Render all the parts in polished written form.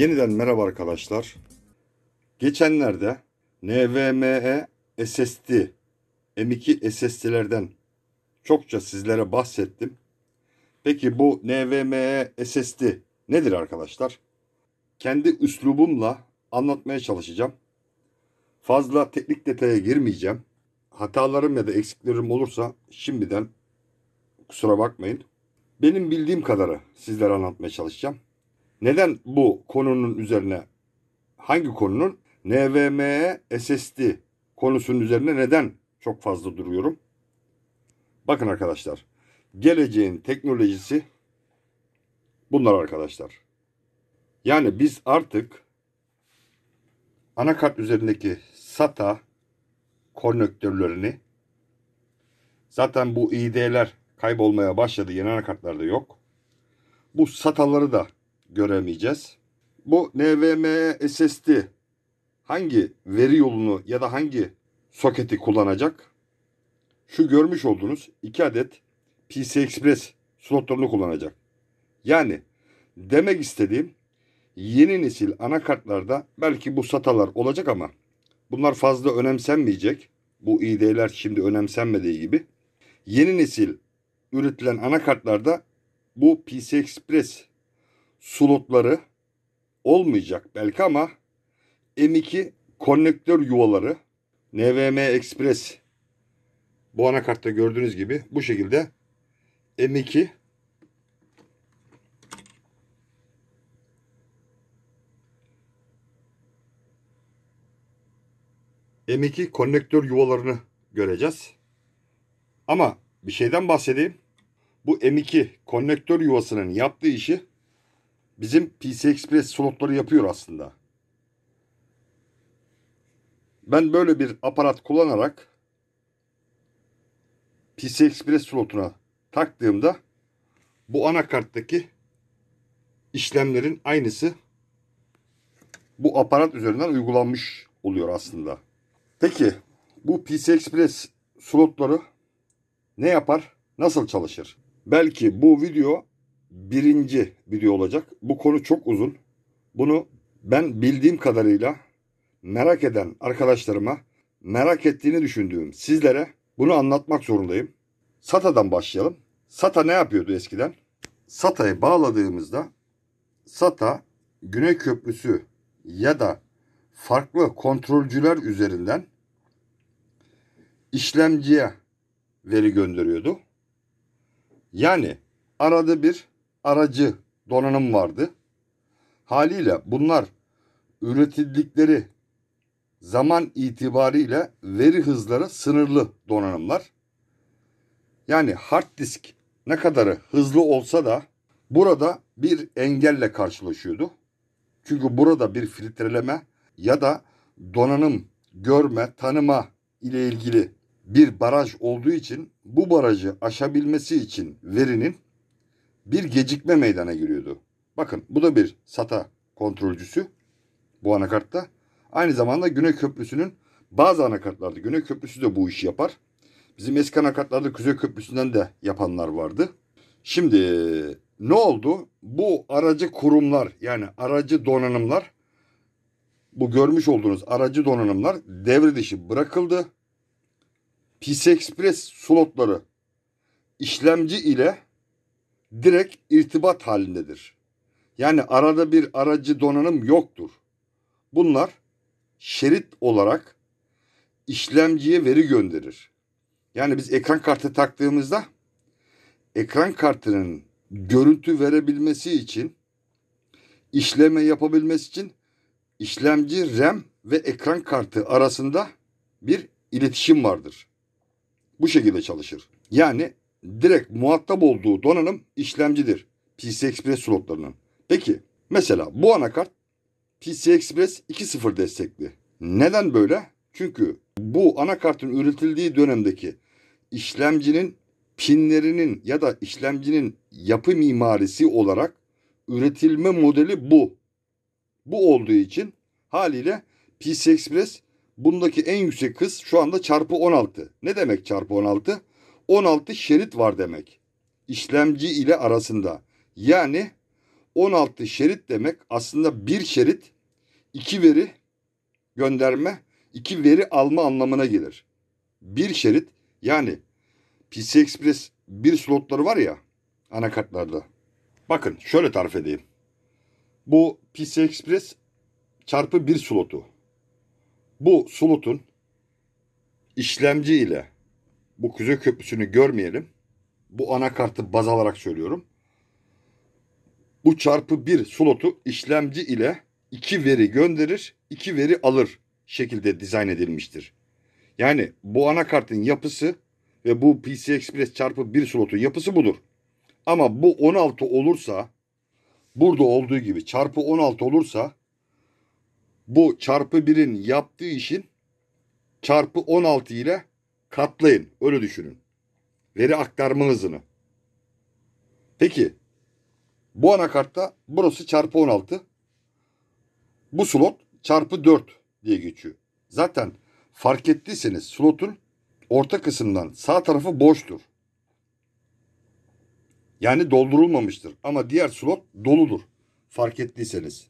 Yeniden merhaba arkadaşlar. Geçenlerde NVMe SSD, M.2 SSD'lerden çokça sizlere bahsettim. Peki bu NVMe SSD nedir arkadaşlar? Kendi üslubumla anlatmaya çalışacağım. Fazla teknik detaya girmeyeceğim. Hatalarım ya da eksiklerim olursa şimdiden kusura bakmayın. Benim bildiğim kadarı sizlere anlatmaya çalışacağım. Neden bu konunun üzerine, hangi konunun? NVMe SSD konusunun üzerine neden çok fazla duruyorum? Bakın arkadaşlar, geleceğin teknolojisi bunlar arkadaşlar. Yani biz artık anakart üzerindeki SATA konnektörlerini, zaten bu ID'ler kaybolmaya başladı, yeni anakartlarda yok. Bu SATA'ları da göremeyeceğiz. Bu NVMe SSD hangi veri yolunu ya da hangi soketi kullanacak? Şu görmüş olduğunuz 2 adet PCI Express slotlarını kullanacak. Yani demek istediğim, yeni nesil anakartlarda belki bu SATA'lar olacak ama bunlar fazla önemsenmeyecek. Bu ID'ler şimdi önemsenmediği gibi. Yeni nesil üretilen anakartlarda bu PCI Express slotları olmayacak belki ama M.2 konnektör yuvaları, NVMe Express, bu anakartta gördüğünüz gibi bu şekilde M.2 M.2 konnektör yuvalarını göreceğiz. Ama bir şeyden bahsedeyim. Bu M.2 konnektör yuvasının yaptığı işi bizim PCI Express slotları yapıyor aslında. Ben böyle bir aparat kullanarak PCI Express slotuna taktığımda bu anakarttaki işlemlerin aynısı bu aparat üzerinden uygulanmış oluyor aslında. Peki bu PCI Express slotları ne yapar? Nasıl çalışır? Belki bu video birinci video olacak. Bu konu çok uzun. Bunu ben bildiğim kadarıyla merak eden arkadaşlarıma, merak ettiğini düşündüğüm sizlere bunu anlatmak zorundayım. SATA'dan başlayalım. SATA ne yapıyordu eskiden? SATA'yı bağladığımızda SATA Güney Köprüsü ya da farklı kontrolcüler üzerinden işlemciye veri gönderiyordu. Yani arada bir aracı donanım vardı. Haliyle bunlar üretildikleri zaman itibariyle veri hızları sınırlı donanımlar. Yani hard disk ne kadar hızlı olsa da burada bir engelle karşılaşıyordu. Çünkü burada bir filtreleme ya da donanım görme, tanıma ile ilgili bir baraj olduğu için bu barajı aşabilmesi için verinin bir gecikme meydana geliyordu. Bakın bu da bir SATA kontrolcüsü bu anakartta. Aynı zamanda Güney Köprüsü'nün bazı anakartlarda Güney Köprüsü de bu işi yapar. Bizim eski anakartlarda Kuzey Köprüsü'nden de yapanlar vardı. Şimdi ne oldu? Bu aracı kurumlar, yani aracı donanımlar, bu görmüş olduğunuz aracı donanımlar devre dışı bırakıldı. PCI Express slotları işlemci ile direkt irtibat halindedir. Yani arada bir aracı donanım yoktur. Bunlar şerit olarak işlemciye veri gönderir. Yani biz ekran kartı taktığımızda ekran kartının görüntü verebilmesi için, işleme yapabilmesi için işlemci, RAM ve ekran kartı arasında bir iletişim vardır. Bu şekilde çalışır. Yani direkt muhatap olduğu donanım işlemcidir PCI Express slotlarının. Peki mesela bu anakart PCI Express 2.0 destekli. Neden böyle? Çünkü bu anakartın üretildiği dönemdeki işlemcinin pinlerinin ya da işlemcinin yapı mimarisi olarak üretilme modeli bu. Bu olduğu için haliyle PCI Express bundaki en yüksek hız şu anda çarpı 16. Ne demek çarpı 16? 16 şerit var demek. İşlemci ile arasında. Yani 16 şerit demek aslında bir şerit 2 veri gönderme, 2 veri alma anlamına gelir. Bir şerit, yani PCI Express bir slotları var ya anakartlarda. Bakın şöyle tarif edeyim. Bu PCI Express çarpı bir slotu. Bu slotun işlemci ile, bu Kuzey Köprüsü'nü görmeyelim, bu anakartı baz alarak söylüyorum. Bu çarpı bir slotu işlemci ile 2 veri gönderir, 2 veri alır şekilde dizayn edilmiştir. Yani bu anakartın yapısı ve bu PCI Express çarpı bir slotun yapısı budur. Ama bu 16 olursa, burada olduğu gibi çarpı 16 olursa, bu çarpı 1'in yaptığı işin çarpı 16 ile katlayın. Öyle düşünün. Veri aktarma hızını. Peki bu anakartta burası çarpı 16. Bu slot çarpı 4 diye geçiyor. Zaten fark ettiyseniz slotun orta kısımdan sağ tarafı boştur. Yani doldurulmamıştır. Ama diğer slot doludur. Fark ettiyseniz.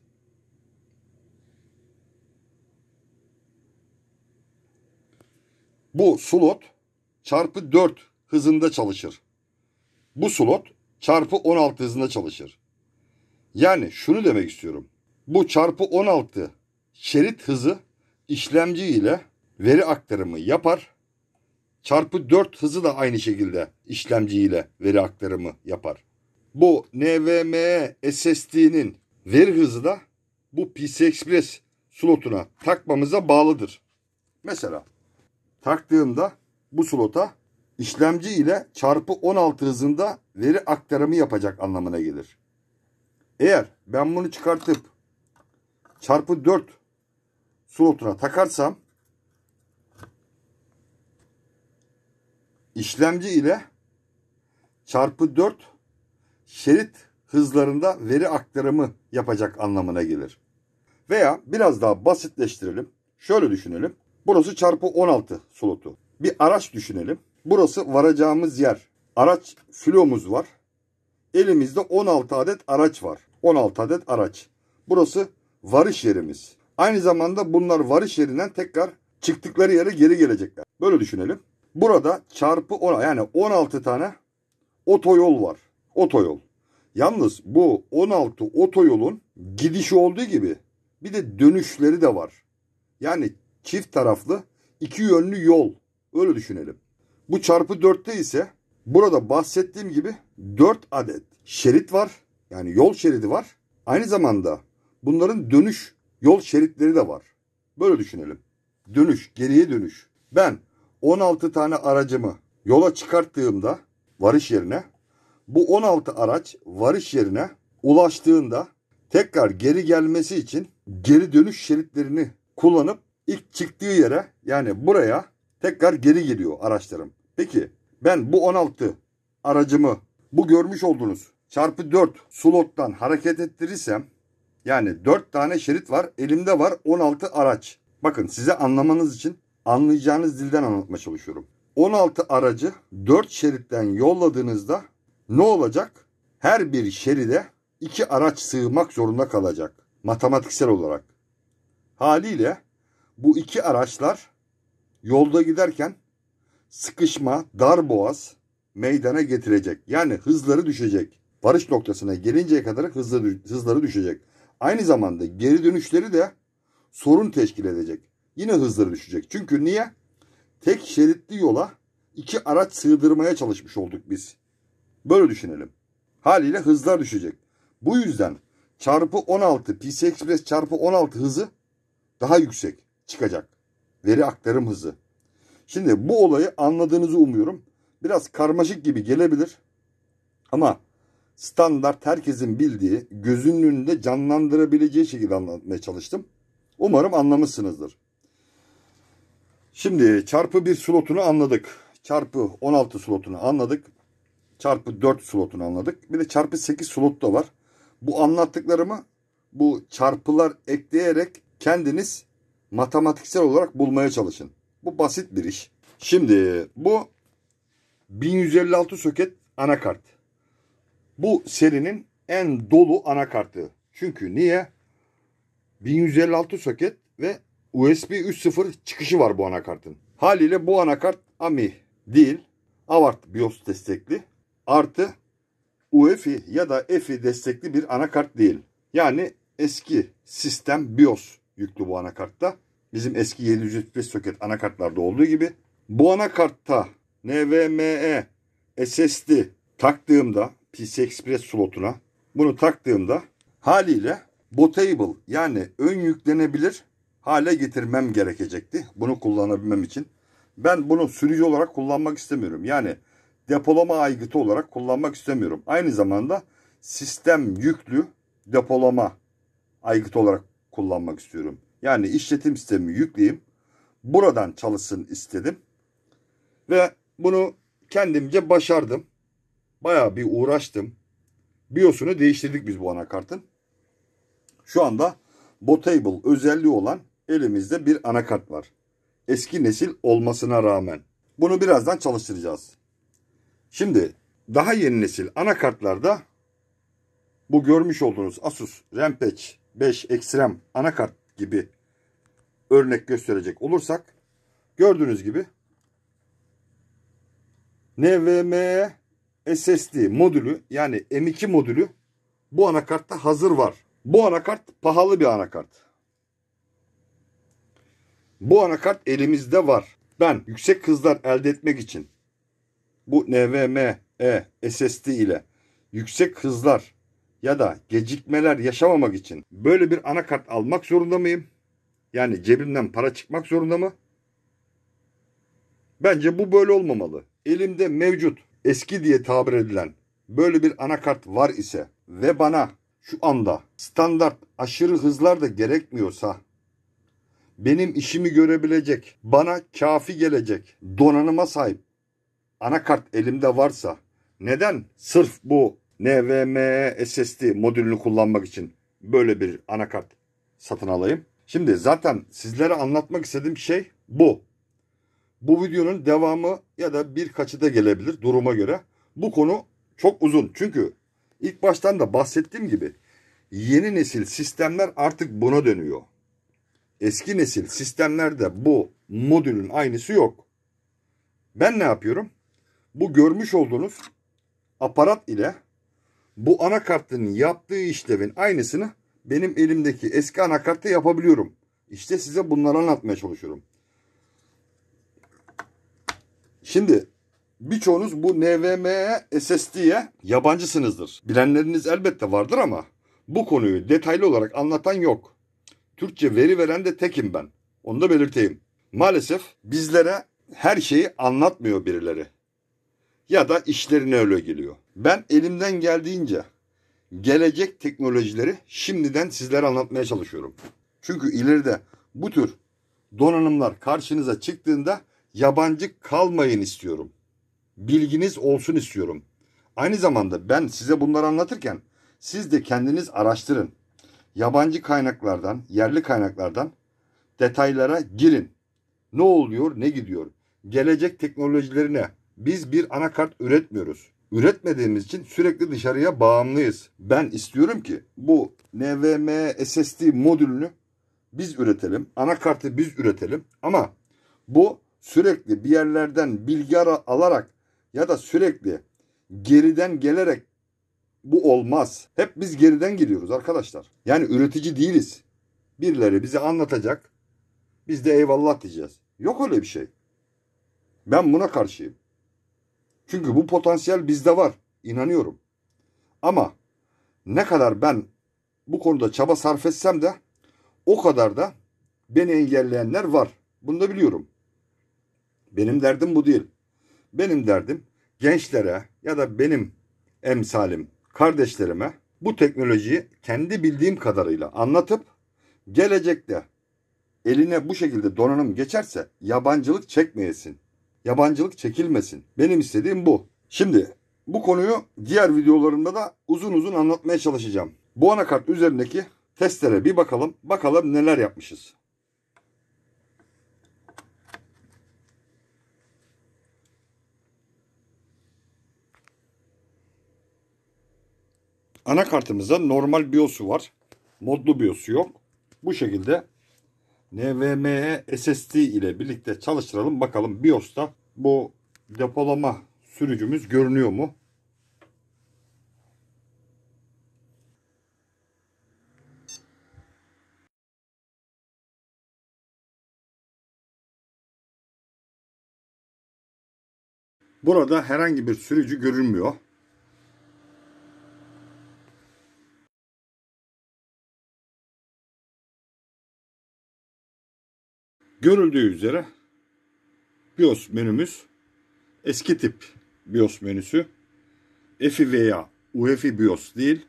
Bu slot çarpı 4 hızında çalışır. Bu slot çarpı 16 hızında çalışır. Yani şunu demek istiyorum. Bu çarpı 16 şerit hızı işlemci ile veri aktarımı yapar. Çarpı 4 hızı da aynı şekilde işlemci ile veri aktarımı yapar. Bu NVMe SSD'nin veri hızı da bu PCI Express slotuna takmamıza bağlıdır. Mesela taktığımda bu slota işlemci ile çarpı 16 hızında veri aktarımı yapacak anlamına gelir. Eğer ben bunu çıkartıp çarpı 4 slotuna takarsam işlemci ile çarpı 4 şerit hızlarında veri aktarımı yapacak anlamına gelir. Veya biraz daha basitleştirelim. Şöyle düşünelim. Burası çarpı 16 slotu. Bir araç düşünelim. Burası varacağımız yer. Araç filomuz var. Elimizde 16 adet araç var. 16 adet araç. Burası varış yerimiz. Aynı zamanda bunlar varış yerinden tekrar çıktıkları yere geri gelecekler. Böyle düşünelim. Burada çarpı 10, yani 16 tane otoyol var. Otoyol. Yalnız bu 16 otoyolun gidişi olduğu gibi bir de dönüşleri de var. Yani çift taraflı, iki yönlü yol. Öyle düşünelim. Bu çarpı 4'te ise burada bahsettiğim gibi 4 adet şerit var. Yani yol şeridi var. Aynı zamanda bunların dönüş yol şeritleri de var. Böyle düşünelim. Dönüş, geriye dönüş. Ben 16 tane aracımı yola çıkarttığımda varış yerine, bu 16 araç varış yerine ulaştığında tekrar geri gelmesi için geri dönüş şeritlerini kullanıp ilk çıktığı yere, yani buraya tekrar geri geliyor araçlarım. Peki ben bu 16 aracımı bu görmüş olduğunuz çarpı 4 slottan hareket ettirirsem, yani 4 tane şerit var, elimde var 16 araç. Bakın size anlamanız için anlayacağınız dilden anlatmaya çalışıyorum. 16 aracı 4 şeritten yolladığınızda ne olacak? Her bir şeride 2 araç sığmak zorunda kalacak matematiksel olarak. Haliyle bu 2 araçlar yolda giderken sıkışma, darboğaz meydana getirecek. Yani hızları düşecek. Varış noktasına gelinceye kadar hızları düşecek. Aynı zamanda geri dönüşleri de sorun teşkil edecek. Yine hızları düşecek. Çünkü niye? Tek şeritli yola 2 araç sığdırmaya çalışmış olduk biz. Böyle düşünelim. Haliyle hızlar düşecek. Bu yüzden çarpı 16 PCI Express çarpı 16 hızı daha yüksek çıkacak. Veri aktarım hızı. Şimdi bu olayı anladığınızı umuyorum. Biraz karmaşık gibi gelebilir. Ama standart, herkesin bildiği, gözünün önünde canlandırabileceği şekilde anlatmaya çalıştım. Umarım anlamışsınızdır. Şimdi çarpı 1 slotunu anladık. Çarpı 16 slotunu anladık. Çarpı 4 slotunu anladık. Bir de çarpı 8 slot da var. Bu anlattıklarımı bu çarpılar ekleyerek kendiniz matematiksel olarak bulmaya çalışın. Bu basit bir iş. Şimdi bu 1156 soket anakart. Bu serinin en dolu anakartı. Çünkü niye? 1156 soket ve USB 3.0 çıkışı var bu anakartın. Haliyle bu anakart AMI değil, Avart BIOS destekli. Artı UEFI ya da EFI destekli bir anakart değil. Yani eski sistem BIOS yüklü bu anakartta. Bizim eski 735 soket anakartlarda olduğu gibi. Bu anakartta NVMe SSD taktığımda PCI Express slotuna bunu taktığımda haliyle bootable yani ön yüklenebilir hale getirmem gerekecekti. Bunu kullanabilmem için. Ben bunu sürücü olarak kullanmak istemiyorum. Yani depolama aygıtı olarak kullanmak istemiyorum. Aynı zamanda sistem yüklü depolama aygıtı olarak kullanmak istiyorum. Yani işletim sistemi yükleyeyim. Buradan çalışsın istedim. Ve bunu kendimce başardım. Bayağı bir uğraştım. BIOS'unu değiştirdik biz bu anakartın. Şu anda bootable özelliği olan elimizde bir anakart var. Eski nesil olmasına rağmen. Bunu birazdan çalıştıracağız. Şimdi daha yeni nesil anakartlarda bu görmüş olduğunuz Asus Rampage 5 Extreme anakart gibi örnek gösterecek olursak gördüğünüz gibi NVMe SSD modülü yani M2 modülü bu anakartta hazır var. Bu anakart pahalı bir anakart. Bu anakart elimizde var. Ben yüksek hızlar elde etmek için bu NVMe SSD ile yüksek hızlar ya da gecikmeler yaşamamak için böyle bir anakart almak zorunda mıyım? Yani cebimden para çıkmak zorunda mı? Bence bu böyle olmamalı. Elimde mevcut eski diye tabir edilen böyle bir anakart var ise ve bana şu anda standart aşırı hızlar da gerekmiyorsa benim işimi görebilecek, bana kafi gelecek donanıma sahip anakart elimde varsa neden sırf bu NVMe SSD modülünü kullanmak için böyle bir anakart satın alayım? Şimdi zaten sizlere anlatmak istediğim şey bu. Bu videonun devamı ya da birkaçı da gelebilir duruma göre. Bu konu çok uzun. Çünkü ilk baştan da bahsettiğim gibi yeni nesil sistemler artık buna dönüyor. Eski nesil sistemlerde bu modülün aynısı yok. Ben ne yapıyorum? Bu görmüş olduğunuz aparat ile bu anakartın yaptığı işlevin aynısını benim elimdeki eski anakartta yapabiliyorum. İşte size bunları anlatmaya çalışıyorum. Şimdi birçoğunuz bu NVMe SSD'ye yabancısınızdır. Bilenleriniz elbette vardır ama bu konuyu detaylı olarak anlatan yok. Türkçe veri veren de tekim ben. Onu da belirteyim. Maalesef bizlere her şeyi anlatmıyor birileri. Ya da işlerine öyle geliyor. Ben elimden geldiğince gelecek teknolojileri şimdiden sizlere anlatmaya çalışıyorum. Çünkü ileride bu tür donanımlar karşınıza çıktığında yabancı kalmayın istiyorum. Bilginiz olsun istiyorum. Aynı zamanda ben size bunları anlatırken siz de kendiniz araştırın. Yabancı kaynaklardan, yerli kaynaklardan detaylara girin. Ne oluyor, ne gidiyor? Gelecek teknolojilerine biz bir anakart üretmiyoruz. Üretmediğimiz için sürekli dışarıya bağımlıyız. Ben istiyorum ki bu NVMe SSD modülünü biz üretelim. Anakartı biz üretelim. Ama bu sürekli bir yerlerden bilgi alarak ya da sürekli geriden gelerek bu olmaz. Hep biz geriden geliyoruz arkadaşlar. Yani üretici değiliz. Birileri bize anlatacak. Biz de eyvallah diyeceğiz. Yok öyle bir şey. Ben buna karşıyım. Çünkü bu potansiyel bizde var. İnanıyorum. Ama ne kadar ben bu konuda çaba sarf etsem de o kadar da beni engelleyenler var. Bunu da biliyorum. Benim derdim bu değil. Benim derdim gençlere ya da benim emsalim, kardeşlerime bu teknolojiyi kendi bildiğim kadarıyla anlatıp gelecekte eline bu şekilde donanım geçerse yabancılık çekmeyesin. Yabancılık çekilmesin. Benim istediğim bu. Şimdi bu konuyu diğer videolarımda da uzun uzun anlatmaya çalışacağım. Bu anakart üzerindeki testlere bir bakalım. Bakalım neler yapmışız. Anakartımızda normal BIOS'u var. Modlu BIOS'u yok. Bu şekilde NVMe SSD ile birlikte çalıştıralım. Bakalım BIOS'ta bu depolama sürücümüz görünüyor mu? Burada herhangi bir sürücü görünmüyor. Görüldüğü üzere BIOS menümüz eski tip BIOS menüsü. EFI veya UEFI BIOS değil.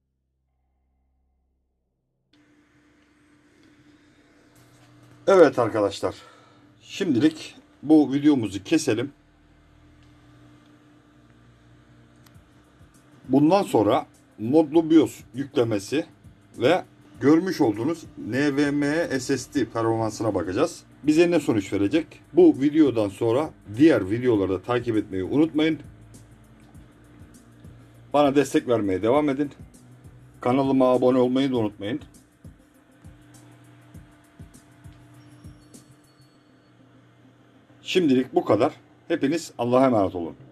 Evet arkadaşlar. Şimdilik bu videomuzu keselim. Bundan sonra modlu BIOS yüklemesi ve görmüş olduğunuz NVMe SSD performansına bakacağız. Bize ne sonuç verecek? Bu videodan sonra diğer videoları da takip etmeyi unutmayın. Bana destek vermeye devam edin. Kanalıma abone olmayı da unutmayın. Şimdilik bu kadar. Hepiniz Allah'a emanet olun.